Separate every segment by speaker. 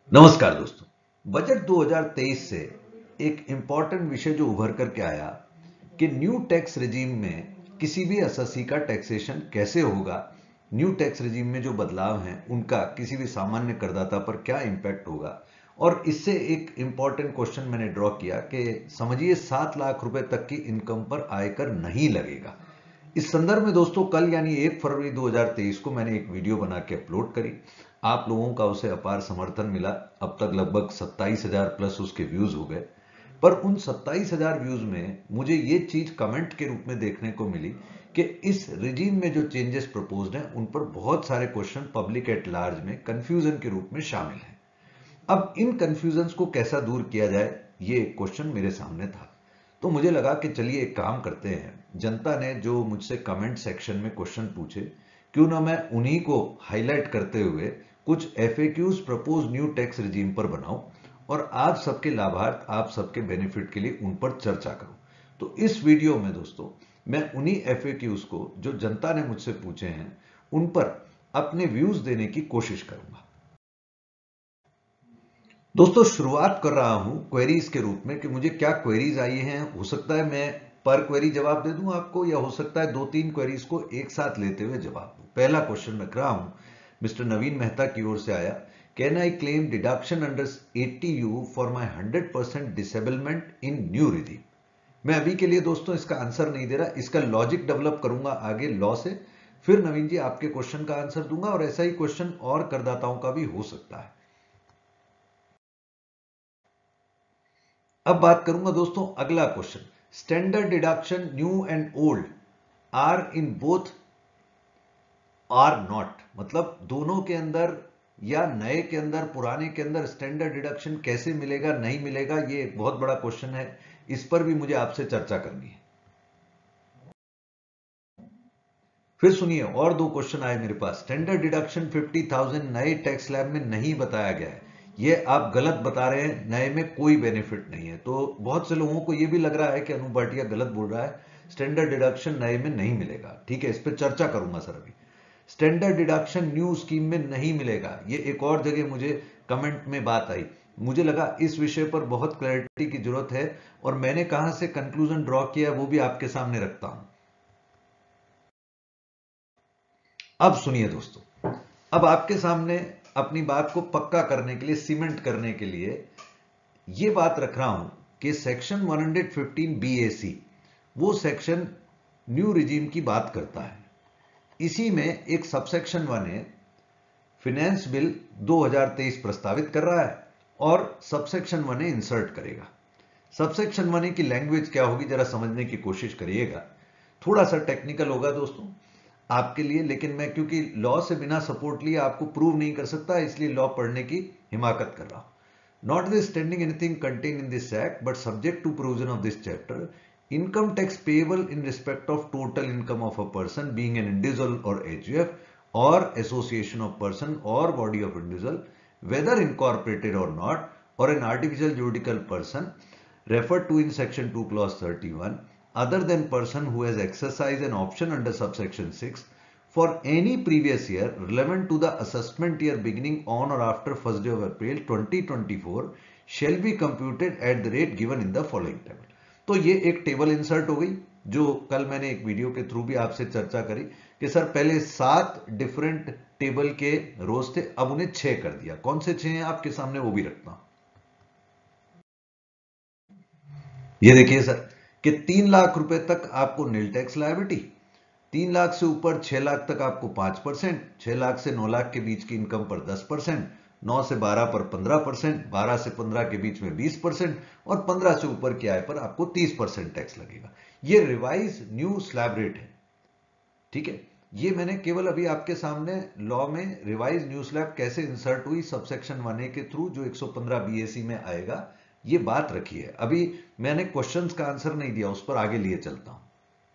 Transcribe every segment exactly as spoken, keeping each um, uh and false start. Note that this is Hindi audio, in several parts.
Speaker 1: नमस्कार दोस्तों। बजट दो हज़ार तेईस से एक इंपॉर्टेंट विषय जो उभर करके आया कि न्यू टैक्स रिजीम में किसी भी एसएससी का टैक्सेशन कैसे होगा, न्यू टैक्स रिजीम में जो बदलाव हैं उनका किसी भी सामान्य करदाता पर क्या इंपैक्ट होगा। और इससे एक इंपॉर्टेंट क्वेश्चन मैंने ड्रॉ किया कि समझिए सात लाख रुपए तक की इनकम पर आयकर नहीं लगेगा। इस संदर्भ में दोस्तों कल यानी एक फरवरी दो हज़ार तेईस को मैंने एक वीडियो बना के अपलोड करी। आप लोगों का उसे अपार समर्थन मिला। अब तक लगभग सत्ताईस हजार प्लस उसके व्यूज हो गए। पर उन सत्ताईस हजार व्यूज में मुझे ये चीज कमेंट के रूप में देखने को मिली कि इस रिजीम में जो चेंजेस प्रपोज्ड हैं उन पर बहुत सारे क्वेश्चन पब्लिक एट लार्ज में कंफ्यूजन के रूप में शामिल हैं। अब इन कंफ्यूजन्स को कैसा दूर किया जाए, ये क्वेश्चन मेरे सामने था। तो मुझे लगा कि चलिए एक काम करते हैं, जनता ने जो मुझसे कमेंट सेक्शन में क्वेश्चन पूछे क्यों ना मैं उन्हीं को हाईलाइट करते हुए कुछ FAQs propose new tax regime पर बनाऊं और आप सबके लाभार्थ, आप सबके बेनिफिट के लिए उन पर चर्चा करूं। तो इस वीडियो में दोस्तों मैं उन्हीं एफएक्यूज को जो जनता ने मुझसे पूछे हैं उन पर अपने व्यूज देने की कोशिश करूंगा। दोस्तों शुरुआत कर रहा हूं क्वेरीज के रूप में कि मुझे क्या क्वेरीज आई हैं। हो सकता है मैं पर क्वेरी जवाब दे दूं आपको, या हो सकता है दो तीन क्वेरीज को एक साथ लेते हुए जवाब दूं। पहला क्वेश्चन रख रहा हूं, मिस्टर नवीन मेहता की ओर से आया। Can I claim deduction under eighty U for my hundred percent disablement in new regime? मैं अभी के लिए दोस्तों इसका आंसर नहीं दे रहा, इसका लॉजिक डेवलप करूंगा आगे लॉ से, फिर नवीन जी आपके क्वेश्चन का आंसर दूंगा और ऐसा ही क्वेश्चन और करदाताओं का भी हो सकता है। अब बात करूंगा दोस्तों अगला question, standard deduction new and old are in both or not, मतलब दोनों के अंदर या नए के अंदर पुराने के अंदर स्टैंडर्ड डिडक्शन कैसे मिलेगा नहीं मिलेगा, ये एक बहुत बड़ा क्वेश्चन है। इस पर भी मुझे आपसे चर्चा करनी है। फिर सुनिए और दो क्वेश्चन आए मेरे पास। स्टैंडर्ड डिडक्शन पचास हज़ार नए टैक्स स्लैब में नहीं बताया गया है, ये आप गलत बता रहे हैं, नए में कोई बेनिफिट नहीं है। तो बहुत से लोगों को यह भी लग रहा है कि अनु भाटिया गलत बोल रहा है, स्टैंडर्ड डिडक्शन नए में नहीं मिलेगा। ठीक है, इस पर चर्चा करूंगा सर। अभी स्टैंडर्ड डिडक्शन न्यू स्कीम में नहीं मिलेगा, ये एक और जगह मुझे कमेंट में बात आई। मुझे लगा इस विषय पर बहुत क्लैरिटी की जरूरत है और मैंने कहां से कंक्लूजन ड्रॉ किया वो भी आपके सामने रखता हूं। अब सुनिए दोस्तों, अब आपके सामने अपनी बात को पक्का करने के लिए, सीमेंट करने के लिए यह बात रख रहा हूं कि सेक्शन एक सौ पंद्रह बी ए सी वो सेक्शन न्यू रिजीम की बात करता है। इसी में एक सबसेक्शन वन है, फिनेंस बिल दो हज़ार तेईस प्रस्तावित कर रहा है और सबसेक्शन वन है इंसर्ट करेगा। सबसेक्शन वन की लैंग्वेज क्या होगी जरा समझने की कोशिश करिएगा। थोड़ा सा टेक्निकल होगा दोस्तों आपके लिए, लेकिन मैं क्योंकि लॉ से बिना सपोर्ट लिए आपको प्रूव नहीं कर सकता, इसलिए लॉ पढ़ने की हिमाकत कर रहा हूं। Notwithstanding anything contain in this act but subject to provision of this chapter, income tax payable in respect of total income of a person being an individual और एचयूएफ और एसोसिएशन ऑफ पर्सन और body of individual whether incorporated और नॉट और an artificial juridical person referred to in section two clause thirty-one other than person who has exercised an option under subsection six for any previous year relevant to the assessment year beginning on or after first day of April twenty twenty-four shall be computed at the rate given in the following table। तो ये एक टेबल इंसर्ट हो गई जो कल मैंने एक वीडियो के थ्रू भी आपसे चर्चा करी कि सर पहले सात डिफरेंट टेबल के रोज थे, अब उन्हें छह कर दिया। कौन से छह हैं आपके सामने वो भी रखता हूं। ये देखिए सर कि तीन लाख रुपए तक आपको नील टैक्स लायबिलिटी, तीन लाख से ऊपर छह लाख तक आपको पांच परसेंट, छह लाख से नौ लाख के बीच की इनकम पर दस परसेंट, नौ से बारह पर पंद्रह परसेंट, बारह से पंद्रह के बीच में बीस परसेंट और पंद्रह से ऊपर की आय पर आपको तीस परसेंट टैक्स लगेगा। ये रिवाइज न्यू स्लैब रेट है। ठीक है, ये मैंने केवल अभी आपके सामने लॉ में रिवाइज न्यू स्लैब कैसे इंसर्ट हुई सबसेक्शन वन ए के थ्रू जो एक सौ पंद्रह बीएसी में आएगा, ये बात रखी है। अभी मैंने क्वेश्चंस का आंसर नहीं दिया, उस पर आगे लिए चलता हूं।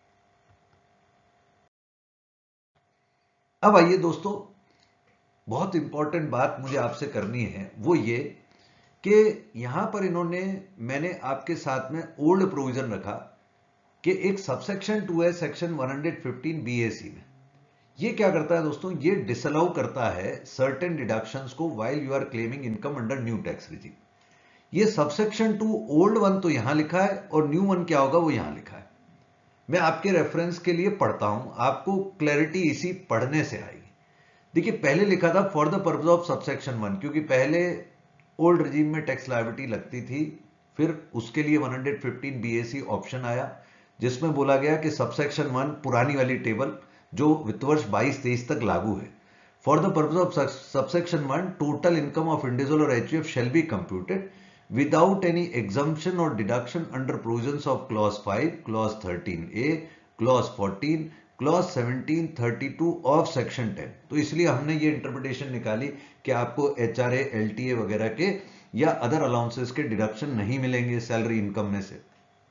Speaker 1: अब आइए दोस्तों, बहुत इंपॉर्टेंट बात मुझे आपसे करनी है वो ये कि यहां पर इन्होंने, मैंने आपके साथ में ओल्ड प्रोविजन रखा कि एक सबसेक्शन टू है सेक्शन एक सौ पंद्रह बीएसी में, ये क्या करता है दोस्तों, ये डिसअलाउ करता है सर्टेन डिडक्शंस को while you are claiming income under new tax regime. ये सबसेक्शन टू ओल्ड वन तो यहां लिखा है और न्यू वन क्या होगा वो यहां लिखा है। मैं आपके रेफरेंस के लिए पढ़ता हूं, आपको क्लैरिटी इसी पढ़ने से आएगी। देखिए पहले लिखा था for the purpose of subsection one, क्योंकि पहले ओल्ड रिजीम में टैक्स लायबिलिटी लगती थी, फिर उसके लिए one hundred fifteen BAC option आया जिसमें बोला गया कि सबसेक्शन वन पुरानी वाली टेबल जो वित्त वर्ष बाईस तेईस तक लागू है, for the purpose of subsection one total income of individual और HUF shall be computed without any exemption or deduction under provisions of clause five, clause thirteen A, clause fourteen, clause seventeen, thirty-two of section ten। तो इसलिए हमने ये इंटरप्रिटेशन निकाली कि आपको एचआरए, एलटीए वगैरह के या अदर अलाउंसेस के डिडक्शन नहीं मिलेंगे सैलरी इनकम में से।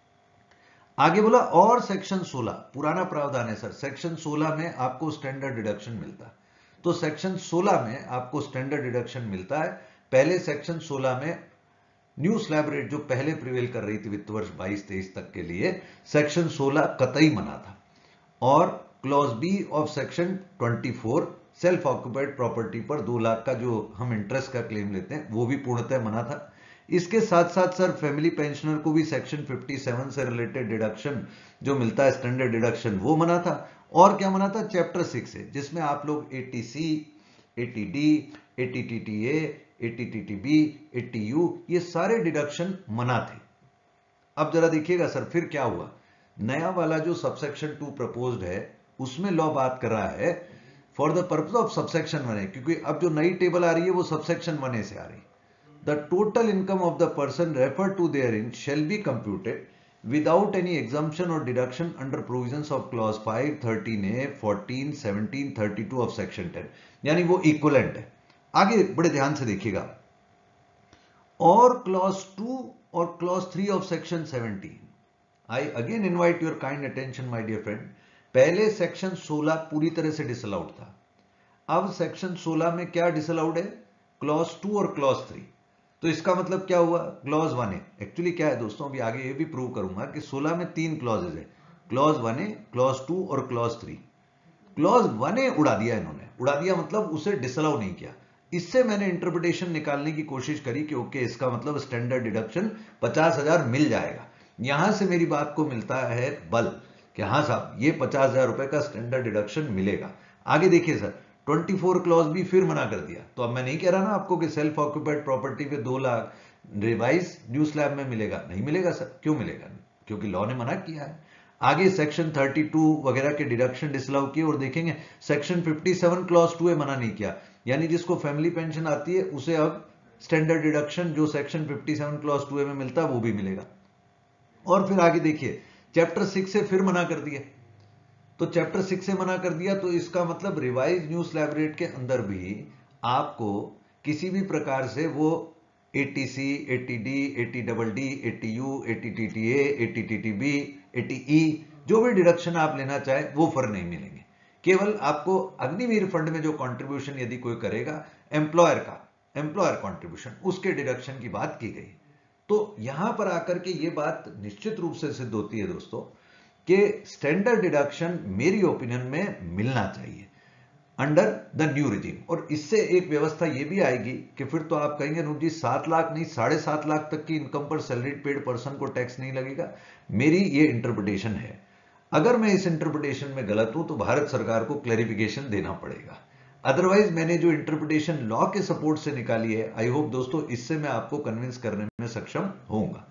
Speaker 1: आगे बोला और सेक्शन सोलह, पुराना प्रावधान है सर, सेक्शन सोलह में आपको स्टैंडर्ड डिडक्शन मिलता है। तो सेक्शन सोलह में आपको स्टैंडर्ड डिडक्शन मिलता है। पहले सेक्शन सोलह में न्यू स्लैब रेट जो पहले प्रिवेल कर रही थी वित्त वर्ष बाईस तेईस तक के लिए, सेक्शन सोलह कतई मना था। और क्लॉज बी ऑफ सेक्शन चौबीस सेल्फ ऑक्युपाइड प्रॉपर्टी पर दो लाख का जो हम इंटरेस्ट का क्लेम लेते हैं वो भी पूर्णतः मना था। इसके साथ साथ सर फैमिली पेंशनर को भी सेक्शन सत्तावन से रिलेटेड डिडक्शन जो मिलता है स्टैंडर्ड डिडक्शन वो मना था। और क्या मना था, चैप्टर सिक्स है जिसमें आप लोग eighty C, eighty D, eighty TTA, eighty TTB, eighty U ये सारे डिडक्शन मना थे। अब जरा देखिएगा सर फिर क्या हुआ, नया वाला जो सबसेक्शन टू प्रपोज्ड है उसमें लॉ बात कर रहा है for the purpose of subsection one है, क्योंकि अब जो नई टेबल आ रही है वो सबसेक्शन वन ए से आ रही है। The total income of the person refer to therein shall be computed without any exemption or deduction under provisions of clause five, thirteen A, fourteen, seventeen, thirty-two of section ten, यानी वो इक्विवेलेंट है। आगे बड़े ध्यान से देखिएगा, और क्लॉज टू और clause three of section seventeen, I again invite your kind attention my dear friend. पहले सेक्शन सोलह पूरी तरह से डिसअलाउड था, अब सेक्शन सोलह में क्या डिसअलाउड है, क्लॉज टू और क्लॉज थ्री। तो इसका मतलब क्या हुआ, क्लॉज वन ए एक्चुअली क्या है दोस्तों, अभी आगे ये भी प्रूव करूंगा कि सोलह में तीन क्लॉजेज है, clause one A, clause two और clause three. Clause one A उड़ा दिया इन्होंने, उड़ा दिया मतलब उसे डिसअलाउ नहीं किया। इससे मैंने इंटरप्रिटेशन निकालने की कोशिश करी कि ओके इसका मतलब स्टैंडर्ड डिडक्शन पचास हजार मिल जाएगा। यहां से मेरी बात को मिलता है बल कि हाँ साहब ये पचास हजार रुपए का स्टैंडर्ड डिडक्शन मिलेगा। आगे देखिए सर चौबीस क्लॉज भी फिर मना कर दिया। तो अब मैं नहीं कह रहा ना आपको कि सेल्फ ऑक्युपाइड प्रॉपर्टी पे दो लाख रिवाइज न्यू स्लैब में मिलेगा, नहीं मिलेगा सर। क्यों मिलेगा, क्योंकि लॉ ने मना किया है। आगे सेक्शन बत्तीस वगैरह के डिडक्शन डिसअलाउ किए, और देखेंगे सेक्शन सत्तावन क्लॉज टू ए मना नहीं किया, यानी जिसको फैमिली पेंशन आती है उसे अब स्टैंडर्ड डिडक्शन जो सेक्शन सत्तावन क्लॉज टू ए में मिलता है वो भी मिलेगा। और फिर आगे देखिए चैप्टर सिक्स से फिर मना कर दिया। तो चैप्टर सिक्स से मना कर दिया तो इसका मतलब रिवाइज न्यू स्लैब रेट के अंदर भी आपको किसी भी प्रकार से वो eighty C, eighty D, eighty double D, eighty U, eighty TTA, eighty TTB, eighty E जो भी डिडक्शन आप लेना चाहे वो फर नहीं मिलेंगे। केवल आपको अग्निवीर फंड में जो कंट्रीब्यूशन यदि कोई करेगा एम्प्लॉयर का, एम्प्लॉयर कंट्रीब्यूशन, उसके डिडक्शन की बात की गई। तो यहां पर आकर के ये बात निश्चित रूप से सिद्ध होती है दोस्तों कि स्टैंडर्ड डिडक्शन मेरी ओपिनियन में मिलना चाहिए अंडर द न्यू रिजीम। और इससे एक व्यवस्था यह भी आएगी कि फिर तो आप कहेंगे अनुज जी सात लाख नहीं साढ़े सात लाख तक की इनकम पर सैलरीड पेड पर्सन को टैक्स नहीं लगेगा। मेरी ये इंटरप्रिटेशन है, अगर मैं इस इंटरप्रिटेशन में गलत हूं तो भारत सरकार को क्लैरिफिकेशन देना पड़ेगा। अदरवाइज मैंने जो इंटरप्रिटेशन लॉ के सपोर्ट से निकाली है, आई होप दोस्तों इससे मैं आपको कन्विंस करने में सक्षम होऊंगा।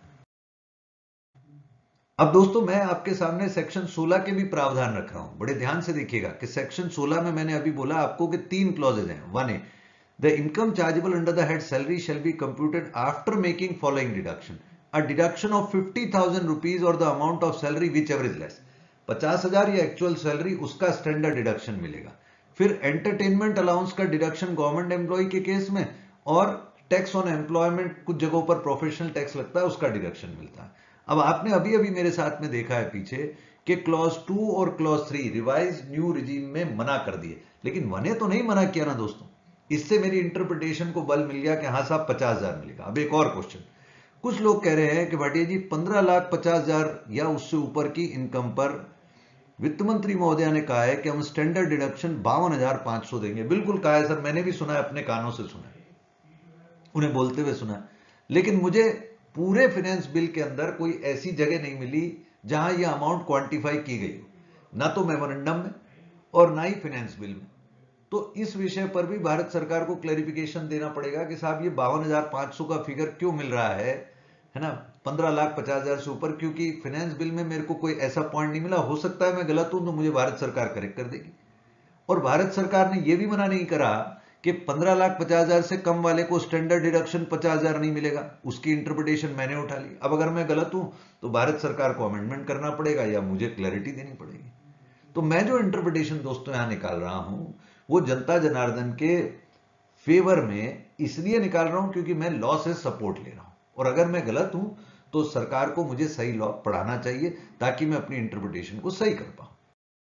Speaker 1: अब दोस्तों मैं आपके सामने सेक्शन सोलह के भी प्रावधान रख रहा हूं, बड़े ध्यान से देखिएगा कि सेक्शन सोलह में मैंने अभी बोला आपको कि तीन क्लॉजेज हैं। One A, the income chargeable under the head salary shall be computed after making following deduction, a deduction of fifty thousand rupees or the amount of salary whichever is less. पचास हजार या एक्चुअल सैलरी उसका स्टैंडर्ड डिडक्शन मिलेगा। फिर एंटरटेनमेंट अलाउंस का डिडक्शन गवर्नमेंट एम्प्लॉय के केस में, और टैक्स ऑन एम्प्लॉयमेंट कुछ जगहों पर प्रोफेशनल टैक्स लगता है उसका डिडक्शन मिलता है। अब आपने अभी अभी मेरे साथ में देखा है पीछे कि क्लॉज टू और clause three revise new regime में मना कर दिए, लेकिन वन ए तो नहीं मना किया ना दोस्तों। इससे मेरी इंटरप्रिटेशन को बल मिल गया कि हाँ साहब पचास हजार मिलेगा। अब एक और क्वेश्चन, कुछ लोग कह रहे हैं कि भाटिया जी पंद्रह लाख पचास हजार या उससे ऊपर की इनकम पर वित्त मंत्री महोदया ने कहा है कि हम स्टैंडर्ड डिडक्शन बावन हजार पांच सौ देंगे। बिल्कुल कहा है सर, मैंने भी सुना है, अपने कानों से सुना है, उन्हें बोलते हुए सुना है। लेकिन मुझे पूरे फाइनेंस बिल के अंदर कोई ऐसी जगह नहीं मिली जहां यह अमाउंट क्वांटिफाई की गई हो, ना तो मेमोरेंडम में और ना ही फाइनेंस बिल में। तो इस विषय पर भी भारत सरकार को क्लैरिफिकेशन देना पड़ेगा कि साहब ये बावन हजार पांच सौ का फिगर क्यों मिल रहा है, है ना, पंद्रह लाख पचास हजार से ऊपर, क्योंकि फाइनेंस बिल में मेरे को कोई ऐसा पॉइंट नहीं मिला। हो सकता है मैं गलत हूं, तो मुझे भारत सरकार करेक्ट कर देगी। और भारत सरकार ने यह भी मना नहीं करा कि पंद्रह लाख पचास हजार से कम वाले को स्टैंडर्ड डिडक्शन पचास हजार नहीं मिलेगा। उसकी इंटरप्रिटेशन मैंने उठा ली। अब अगर मैं गलत हूं तो भारत सरकार को अमेंडमेंट करना पड़ेगा या मुझे क्लैरिटी देनी पड़ेगी। तो मैं जो इंटरप्रिटेशन दोस्तों यहां निकाल रहा हूं वो जनता जनार्दन के फेवर में इसलिए निकाल रहा हूं क्योंकि मैं लॉ से सपोर्ट ले रहा हूं, और अगर मैं गलत हूं तो सरकार को मुझे सही लॉ पढ़ाना चाहिए ताकि मैं अपनी इंटरप्रिटेशन को सही कर पाऊं।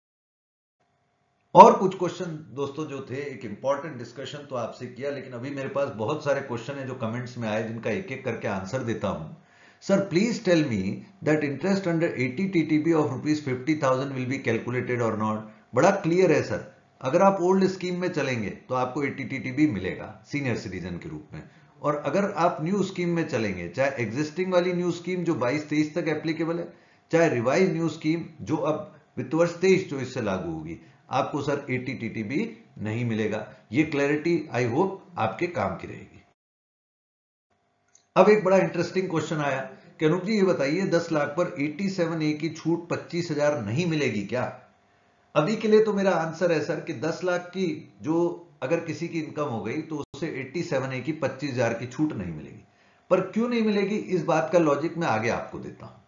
Speaker 1: और कुछ क्वेश्चन दोस्तों जो थे, एक इंपॉर्टेंट डिस्कशन तो आपसे किया, लेकिन अभी मेरे पास बहुत सारे क्वेश्चन है जो कमेंट्स में आए, जिनका एक एक करके आंसर देता हूं। Sir please tell me that interest under eighty TTB of rupees fifty thousand will be calculated or not. बड़ा क्लियर है सर, अगर आप ओल्ड स्कीम में चलेंगे तो आपको एटी टीटीबी मिलेगा सीनियर सिटीजन के रूप में, और अगर आप न्यू स्कीम में चलेंगे, चाहे एग्जिस्टिंग वाली न्यू स्कीम जो बाईस तेईस तक एप्लीकेबल है, चाहे रिवाइज न्यू स्कीम जो अब वित्त वर्ष तेईस चौबीस से लागू होगी, आपको सर एटी टीटीबी नहीं मिलेगा। ये क्लैरिटी आई होप आपके काम की रहेगी। अब एक बड़ा इंटरेस्टिंग क्वेश्चन आया कि अनूप जी ये बताइए दस लाख पर सत्तासी ए की छूट पच्चीस हजार नहीं मिलेगी क्या? अभी के लिए तो मेरा आंसर है सर कि दस लाख की जो अगर किसी की इनकम हो गई तो उसे सत्तासी ए की पच्चीस हजार की छूट नहीं मिलेगी। पर क्यों नहीं मिलेगी, इस बात का लॉजिक मैं आगे आपको देता हूं।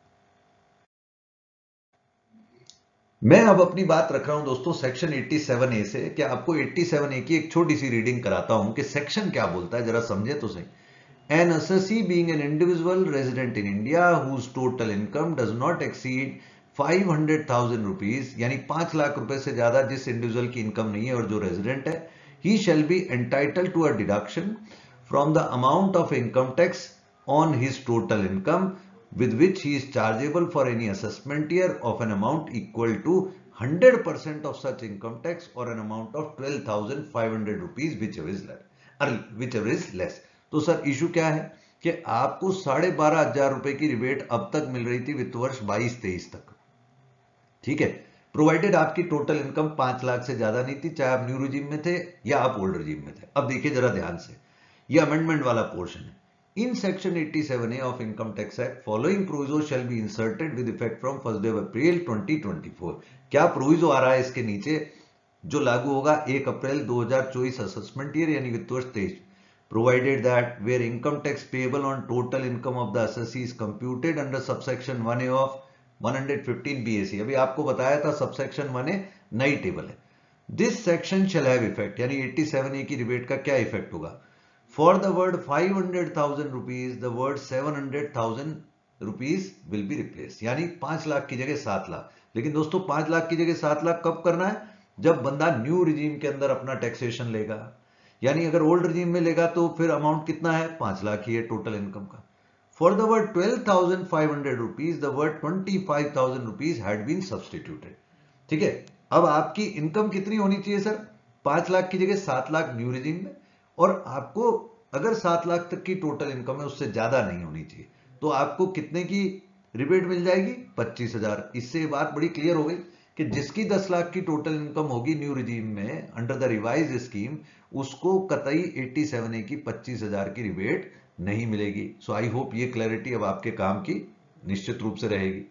Speaker 1: मैं अब अपनी बात रख रहा हूं दोस्तों सेक्शन सत्तासी ए से, कि आपको सत्तासी ए की एक छोटी सी रीडिंग कराता हूं कि सेक्शन क्या बोलता है, जरा समझे तो सही। An assessee being an individual resident in India whose total income does not exceed five hundred thousand rupees, यानी पांच लाख रुपए से ज्यादा जिस इंडिविजुअल की इनकम नहीं है और जो रेजिडेंट है, he shall be entitled to a deduction from the amount of income tax on his total income with which he is chargeable for any assessment year of an amount equal to one hundred percent of such income tax or an amount of twelve thousand five hundred rupees whichever is less, whichever is less। तो सर इशू क्या है कि आपको साढ़े बारह हजार रुपए की रिबेट अब तक मिल रही थी वित्त वर्ष बाईस तेईस तक, ठीक है, प्रोवाइडेड आपकी टोटल इनकम पांच लाख से ज्यादा नहीं थी, चाहे आप न्यू रिजीम में थे या आप ओल्ड रिजीम में थे। अब देखिए जरा ध्यान से, यह अमेंडमेंट वाला पोर्शन है। इन सेक्शन सत्तासी A of income tax act following proviso shall be inserted with effect from first day of April twenty twenty four. क्या प्रोविजो आ रहा है इसके नीचे जो लागू होगा एक अप्रैल दो हजार चौबीस असेसमेंट ईयर यानी वित्त वर्ष तेईस। Provided that where income tax payable on total income of the assessee is computed under subsection one A of one fifteen B A C. अभी आपको बताया था सबसेक्शन वन ए नई टेबल है। This section shall have effect, यानी सत्तासी ए की रिबेट का क्या इफेक्ट होगा? For the word five hundred thousand rupees, the word seven hundred thousand rupees will be replaced, यानी पांच लाख की जगह सात लाख। लेकिन दोस्तों पांच लाख की जगह सात लाख कब करना है? जब बंदा न्यू रिजीम के अंदर अपना टैक्सेशन लेगा, यानी अगर ओल्ड रिजीम में लेगा तो फिर अमाउंट कितना है, पांच लाख ही है टोटल इनकम का। For the word twelve thousand five hundred rupees the word twenty five thousand rupees had been substituted. ठीक है, अब आपकी इनकम कितनी होनी चाहिए सर? पांच लाख की जगह सात लाख न्यू रिजीम में, और आपको अगर सात लाख तक की टोटल इनकम है उससे ज्यादा नहीं होनी चाहिए, तो आपको कितने की रिबेट मिल जाएगी? पच्चीस हजार। इससे बात बड़ी क्लियर हो गई कि जिसकी दस लाख की टोटल इनकम होगी न्यू रिजीम में अंडर द रिवाइज स्कीम, उसको कतई सत्तासी ए की पच्चीस हजार की रिबेट नहीं मिलेगी। सो आई होप ये क्लैरिटी अब आपके काम की निश्चित रूप से रहेगी।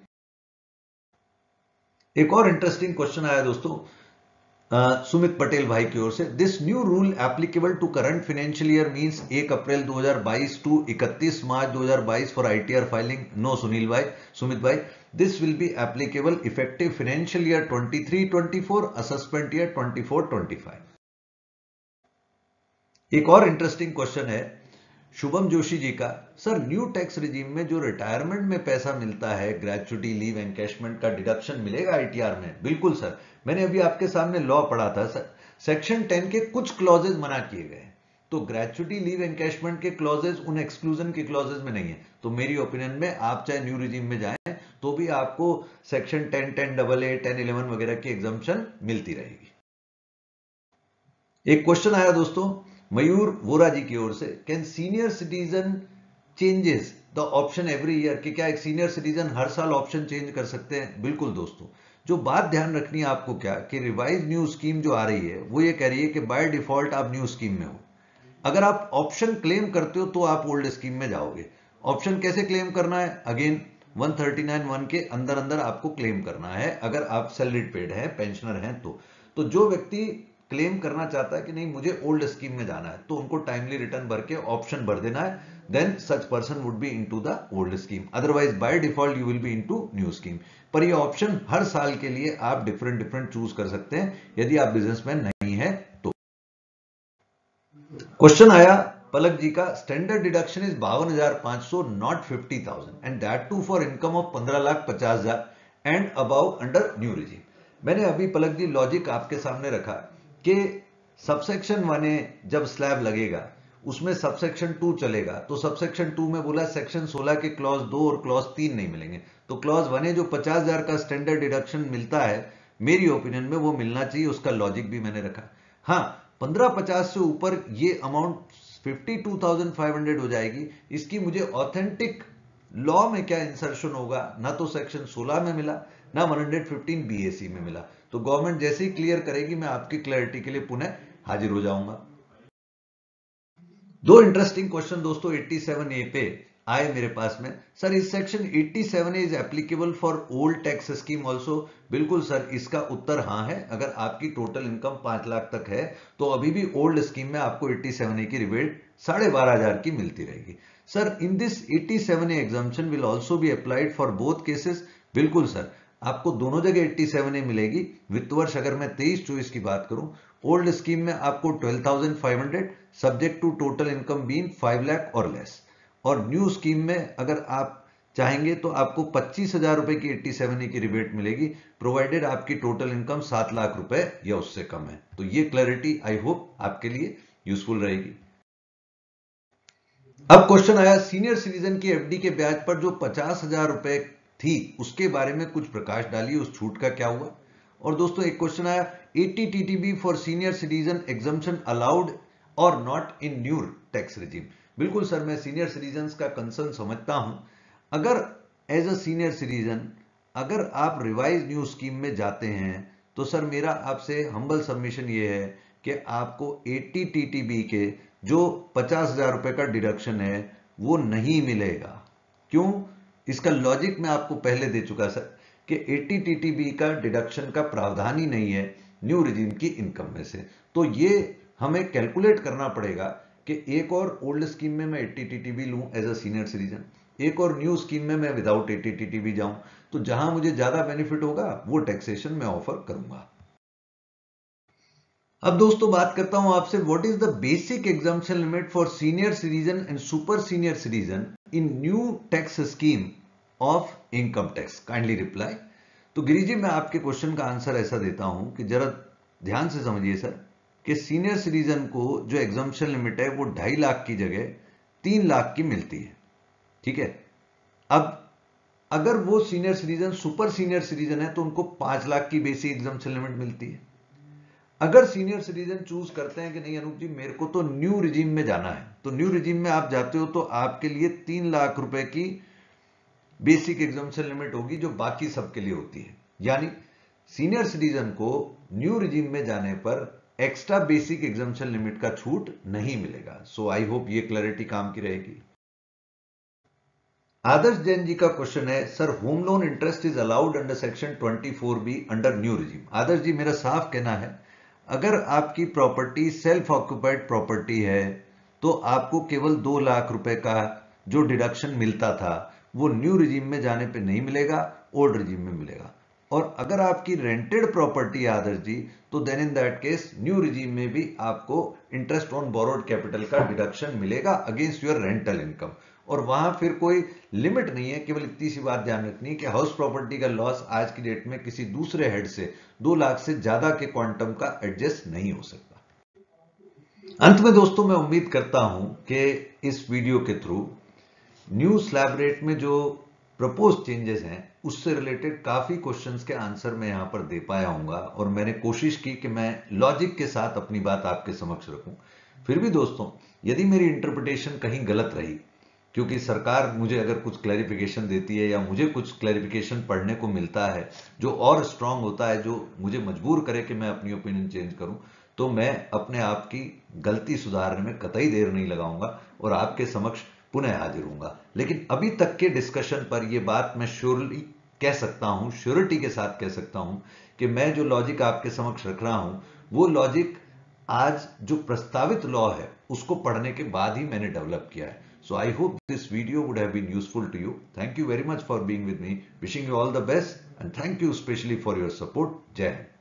Speaker 1: एक और इंटरेस्टिंग क्वेश्चन आया दोस्तों uh, सुमित पटेल भाई की ओर से। This new rule applicable to current financial year means एक अप्रैल दो हजार बाईस टू इकतीस मार्च दो हजार बाईस फॉर आईटीआर फाइलिंग। नो सुनील भाई, सुमित भाई, this will be applicable effective financial year twenty three twenty four, assessment year twenty four twenty five. एक और इंटरेस्टिंग क्वेश्चन है शुभम जोशी जी का। सर न्यू टैक्स रिजीम में जो रिटायरमेंट में पैसा मिलता है, ग्रेचुटी, लीव एनकैशमेंट का डिडक्शन मिलेगा आईटीआर में? बिल्कुल सर, मैंने अभी आपके सामने लॉ पढ़ा था सर, सेक्शन टेन के कुछ क्लॉजेज मना किए गए हैं, तो ग्रेचुटी, लीव एनकैशमेंट के क्लॉजेज उन एक्सक्लूजन के क्लॉजेज में नहीं है। तो मेरी ओपिनियन में आप चाहे न्यू रिजीम में जाएं तो भी आपको section ten, ten double A, ten eleven वगैरह की एग्जाम्पशन मिलती रहेगी। एक क्वेश्चन आया दोस्तों मयूर वोरा जी की ओर से, can senior citizen changes the option every year, कि क्या एक सीनियर सिटीजन हर साल ऑप्शन चेंज कर सकते हैं? बिल्कुल दोस्तों, जो बात ध्यान रखनी है आपको क्या कि रिवाइज न्यू स्कीम जो आ रही है वो ये कह रही है कि बाय डिफॉल्ट आप न्यू स्कीम में हो। अगर आप ऑप्शन क्लेम करते हो तो आप ओल्ड स्कीम में जाओगे। ऑप्शन कैसे क्लेम करना है? Again one thirty nine one के अंदर अंदर आपको क्लेम करना है अगर आप सैलरीड पेड है, पेंशनर हैं तो तो जो व्यक्ति क्लेम करना चाहता है कि नहीं मुझे ओल्ड स्कीम में जाना है तो उनको टाइमली रिटर्न भर के ऑप्शन भर देना है, then such person would be into the old scheme, otherwise by default you will be into new scheme. पर ये ऑप्शन हर साल के लिए आप डिफरेंट डिफरेंट चूज कर सकते हैं यदि आप बिजनेसमैन नहीं है तो। क्वेश्चन आया पलक जी का, स्टैंडर्ड डिडक्शन इज बावन हजार पांच सौ not fifty thousand and that too for income of पंद्रह लाख पचास हजार and above under new regime. मैंने अभी पलक जी लॉजिक आपके सामने रखा कि सबसेक्शन वन ए जब स्लैब लगेगा उसमें सबसेक्शन टू चलेगा, तो सबसेक्शन टू में बोला सेक्शन सोलह के क्लॉज दो और क्लॉज तीन नहीं मिलेंगे, तो क्लॉज वन ए जो पचास हजार का स्टैंडर्ड डिडक्शन मिलता है मेरी ओपिनियन में वो मिलना चाहिए, उसका लॉजिक भी मैंने रखा। हाँ, पंद्रह पचास से ऊपर ये amount fifty two thousand five hundred हो जाएगी, इसकी मुझे ऑथेंटिक लॉ में क्या इंसर्शन होगा, ना तो सेक्शन सोलह में मिला ना वन फिफ्टीन बीएसी में मिला, तो गवर्नमेंट जैसे ही क्लियर करेगी मैं आपकी क्लैरिटी के लिए पुनः हाजिर हो जाऊंगा। दो इंटरेस्टिंग क्वेश्चन दोस्तों सत्तासी ए पे आए मेरे पास में, सर इस सेक्शन सत्तासी A is applicable for old tax scheme also? बिल्कुल सर, इसका उत्तर हाँ है। अगर आपकी टोटल इनकम पांच लाख तक है तो अभी भी ओल्ड स्कीम में आपको सत्तासी ए की रिबेट साढ़े बारह हजार की मिलती रहेगी। सर इन दिस सत्तासी A exemption will also be applied for both cases? बिल्कुल सर, आपको दोनों जगह सत्तासी ए मिलेगी। वित्त वर्ष अगर मैं तेईस चौबीस की बात करूं, ओल्ड स्कीम में आपको twelve thousand five hundred subject to total income been five lakh or less, और न्यू स्कीम में अगर आप चाहेंगे तो आपको पच्चीस हजार रुपए की सत्तासी की रिबेट मिलेगी, प्रोवाइडेड आपकी टोटल इनकम सात लाख रुपए या उससे कम है। तो ये क्लैरिटी आई होप आपके लिए यूजफुल रहेगी। अब क्वेश्चन आया, सीनियर सिटीजन की एफडी के ब्याज पर जो पचास हजार रुपए थी उसके बारे में कुछ प्रकाश डालिए, उस छूट का क्या हुआ? और दोस्तों एक क्वेश्चन आया, eighty TTB for senior citizen exemption allowed or not in new tax regime? बिल्कुल सर, मैं सीनियर सिटीजन का कंसर्न समझता हूं। अगर एज अ सीनियर सिटीजन अगर आप रिवाइज न्यू स्कीम में जाते हैं तो सर मेरा आपसे हम्बल सबमिशन ये है कि आपको एटी टीटीबी के जो पचास हजार रुपए का डिडक्शन है वो नहीं मिलेगा। क्यों? इसका लॉजिक मैं आपको पहले दे चुका सर कि एटी टीटीबी का डिडक्शन का प्रावधान ही नहीं है न्यू रिजीम की इनकम में से, तो ये हमें कैलकुलेट करना पड़ेगा कि एक और ओल्ड स्कीम में मैं एटी टीटीबी लूं एज अ सीनियर सिटीजन, एक और न्यू स्कीम में मैं विदाउट एटी टीटीबी जाऊं, तो जहां मुझे ज्यादा बेनिफिट होगा वो टैक्सेशन मैं ऑफर करूंगा। अब दोस्तों बात करता हूं आपसे, what is the basic exemption limit for senior citizen and super senior citizen in new tax scheme of income tax? Kindly reply. तो गिरी जी मैं आपके क्वेश्चन का आंसर ऐसा देता हूं कि जरा ध्यान से समझिए सर कि सीनियर सिटीजन को जो एग्जम्पशन लिमिट है वो ढाई लाख की जगह तीन लाख की मिलती है, ठीक है। अब अगर वो senior citizen super senior citizen है तो उनको पांच लाख की बेसिक एग्जम्पशन लिमिट मिलती है। अगर सीनियर सिटीजन चूज करते हैं कि नहीं अनूप जी मेरे को तो न्यू रिजीम में जाना है, तो न्यू रिजीम में आप जाते हो तो आपके लिए तीन लाख रुपए की बेसिक एग्जम्पशन लिमिट होगी जो बाकी सबके लिए होती है। यानी सीनियर सिटीजन को न्यू रिजीम में जाने पर एक्स्ट्रा बेसिक एग्जम्पशन लिमिट का छूट नहीं मिलेगा। सो आई होप ये क्लैरिटी काम की रहेगी। आदर्श जैन जी का क्वेश्चन है, sir home loan interest is allowed under section twenty four B under new regime? Adarsh ji मेरा साफ कहना है अगर आपकी प्रॉपर्टी सेल्फ ऑक्यूपाइड प्रॉपर्टी है तो आपको केवल दो लाख रुपए का जो डिडक्शन मिलता था वो न्यू रिजीम में जाने पे नहीं मिलेगा, ओल्ड रिजीम में मिलेगा। और अगर आपकी रेंटेड प्रॉपर्टी है आदर्श जी तो then in that case new regime में भी आपको इंटरेस्ट ऑन बोरोड कैपिटल का डिडक्शन मिलेगा अगेंस्ट योर रेंटल इनकम, और वहां फिर कोई लिमिट नहीं है। केवल इतनी सी बात ध्यान रखनी है कि हाउस प्रॉपर्टी का लॉस आज की डेट में किसी दूसरे हेड से दो लाख से ज्यादा के क्वांटम का एडजस्ट नहीं हो सकता। अंत में दोस्तों मैं उम्मीद करता हूं कि इस वीडियो के थ्रू न्यू स्लैब रेट में जो प्रपोज चेंजेस हैं उससे रिलेटेड काफी क्वेश्चंस के आंसर मैं यहां पर दे पाया हूंगा, और मैंने कोशिश की कि मैं लॉजिक के साथ अपनी बात आपके समक्ष रखूं। फिर भी दोस्तों, यदि मेरी इंटरप्रिटेशन कहीं गलत रही, क्योंकि सरकार मुझे अगर कुछ क्लैरिफिकेशन देती है या मुझे कुछ क्लैरिफिकेशन पढ़ने को मिलता है जो और स्ट्रांग होता है, जो मुझे मजबूर करे कि मैं अपनी ओपिनियन चेंज करूं, तो मैं अपने आप की गलती सुधारने में कतई देर नहीं लगाऊंगा और आपके समक्ष पुनः हाजिर हूंगा। लेकिन अभी तक के डिस्कशन पर यह बात मैं श्योरली कह सकता हूं, श्योरिटी के साथ कह सकता हूं कि मैं जो लॉजिक आपके समक्ष रख रहा हूं वो लॉजिक आज जो प्रस्तावित लॉ है उसको पढ़ने के बाद ही मैंने डेवलप किया है। So I hope this video would have been useful to you. Thank you very much for being with me. Wishing you all the best and thank you especially for your support. Jai Hind.